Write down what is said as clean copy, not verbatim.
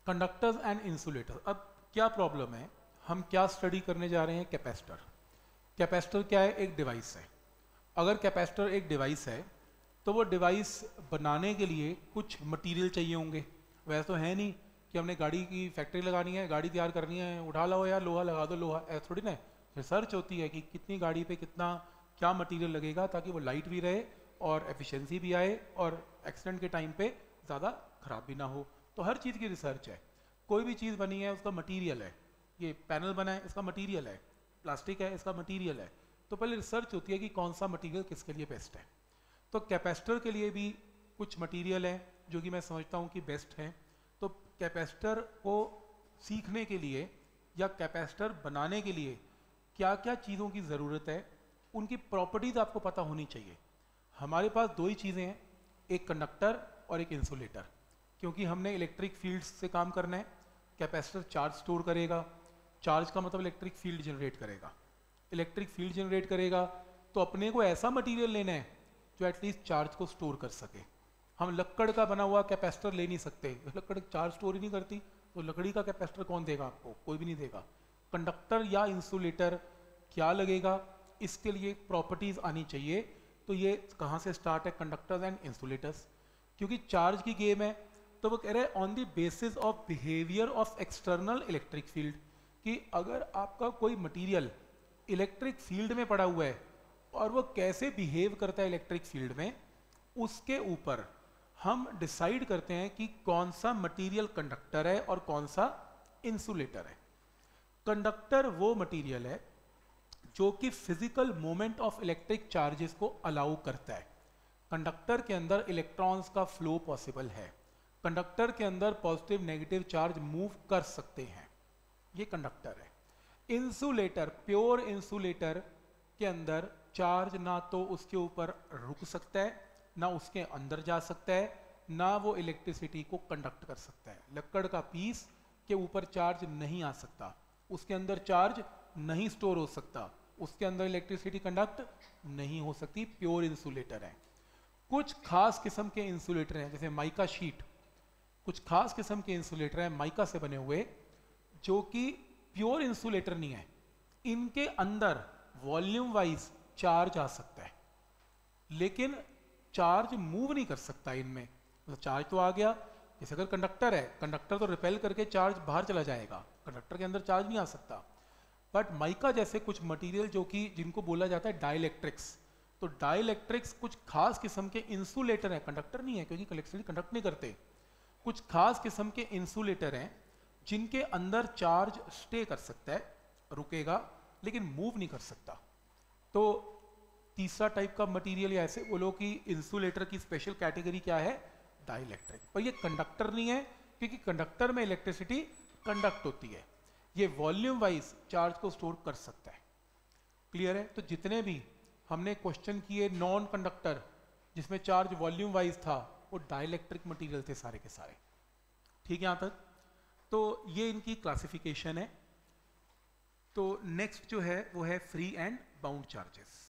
Conductors and insulator. अब क्या problem है, हम क्या स्टडी करने जा रहे हैं? कैपेसिटर। कैपेसिटर क्या है? एक डिवाइस है। अगर कैपेसिटर एक डिवाइस है तो वो डिवाइस बनाने के लिए कुछ मटेरियल चाहिए होंगे। वैसे तो है नहीं कि हमने गाड़ी की फैक्ट्री लगानी है, गाड़ी तैयार करनी है, उठा लो यार लोहा लगा दो, लोहा ऐसा थोड़ी ना। रिसर्च होती है कि कितनी गाड़ी पे कितना क्या मटेरियल लगेगा ताकि वो लाइट भी रहे और एफिशिएंसी भी आए और एक्सीडेंट के टाइम पे ज़्यादा खराब भी ना हो। तो हर चीज़ की रिसर्च है। कोई भी चीज़ बनी है उसका मटीरियल है। ये पैनल बना है इसका मटीरियल है, प्लास्टिक है इसका मटीरियल है। तो पहले रिसर्च होती है कि कौन सा मटीरियल किसके लिए बेस्ट है। तो कैपेसिटर के लिए भी कुछ मटीरियल है जो कि मैं समझता हूँ कि बेस्ट है। तो कैपेसिटर को सीखने के लिए या कैपेसिटर बनाने के लिए क्या क्या चीज़ों की ज़रूरत है, उनकी प्रॉपर्टीज़ आपको पता होनी चाहिए। हमारे पास दो ही चीज़ें हैं, एक कंडक्टर और एक इंसुलेटर। क्योंकि हमने इलेक्ट्रिक फील्ड से काम करना है। कैपेसिटर चार्ज स्टोर करेगा, चार्ज का मतलब इलेक्ट्रिक फील्ड जनरेट करेगा। इलेक्ट्रिक फील्ड जनरेट करेगा तो अपने को ऐसा मटेरियल लेना है जो एटलीस्ट चार्ज को स्टोर कर सके। हम लकड़ का बना हुआ कैपेसिटर ले नहीं सकते, लकड़ चार्ज स्टोर ही नहीं करती, तो लकड़ी का कैपेसिटर कौन देगा आपको? कोई भी नहीं देगा। कंडक्टर या इंसुलेटर क्या लगेगा, इसके लिए प्रॉपर्टीज आनी चाहिए। तो ये कहाँ से स्टार्ट है? Conductors and insulators. क्योंकि चार्ज की गेम है तो वो कह रहे हैं on the basis of behaviour of external electric field, कि अगर आपका कोई मटेरियल इलेक्ट्रिक फील्ड में पड़ा हुआ है और वो कैसे बिहेव करता है इलेक्ट्रिक फील्ड में, उसके ऊपर हम डिसाइड करते हैं कि कौन सा मटेरियल कंडक्टर है और कौन सा इंसुलेटर है। कंडक्टर वो मटेरियल है जो कि physical movement of electric charges को अलाउ करता है। कंडक्टर के अंदर इलेक्ट्रॉन्स का फ्लो पॉसिबल है। कंडक्टर के अंदर पॉजिटिव नेगेटिव चार्ज मूव कर सकते हैं, ये कंडक्टर है। इंसुलेटर, प्योर इंसुलेटर के अंदर चार्ज ना तो उसके ऊपर रुक सकता है, ना उसके अंदर जा सकता है, ना वो इलेक्ट्रिसिटी को कंडक्ट कर सकता है। लकड़ का पीस के ऊपर चार्ज नहीं आ सकता, उसके अंदर चार्ज नहीं स्टोर हो सकता, उसके अंदर इलेक्ट्रिसिटी कंडक्ट नहीं हो सकती। प्योर इंसुलेटर है। कुछ खास किस्म के इंसुलेटर हैं जैसे माइका शीट, कुछ खास किस्म के इंसुलेटर हैं माइका से बने हुए जो कि प्योर इंसुलेटर नहीं है। इनके अंदर वॉल्यूम वाइज चार्ज आ सकता है लेकिन चार्ज मूव नहीं कर सकता इनमें। मतलब चार्ज तो आ गया, जैसे अगर कंडक्टर है, कंडक्टर तो रिपेल करके चार्ज बाहर चला जाएगा, कंडक्टर के अंदर चार्ज नहीं आ सकता। बट माइका जैसे कुछ मटेरियल जो कि जिनको बोला जाता है डाइलेक्ट्रिक्स, तो डाइलेक्ट्रिक्स कुछ खास किस्म के इंसुलेटर हैं, कंडक्टर नहीं है क्योंकि इलेक्ट्रिसिटी कंडक्ट नहीं करते। कुछ खास किस्म के इंसुलेटर हैं जिनके अंदर चार्ज स्टे कर सकता है, रुकेगा लेकिन मूव नहीं कर सकता। तो तीसरा टाइप का मटेरियल या ऐसे बोलो कि इंसुलेटर की स्पेशल कैटेगरी क्या है? डाइलेक्ट्रिक। पर ये कंडक्टर नहीं है क्योंकि कंडक्टर में इलेक्ट्रिसिटी कंडक्ट होती है, ये वॉल्यूम वाइज चार्ज को स्टोर कर सकता है। क्लियर है? तो जितने भी हमने क्वेश्चन किए नॉन कंडक्टर जिसमें चार्ज वॉल्यूम वाइज था, वो डाइलेक्ट्रिक मटेरियल थे सारे के सारे। ठीक है यहाँ तक? तो ये इनकी क्लासिफिकेशन है। तो नेक्स्ट जो है वो है फ्री एंड बाउंड चार्जेस।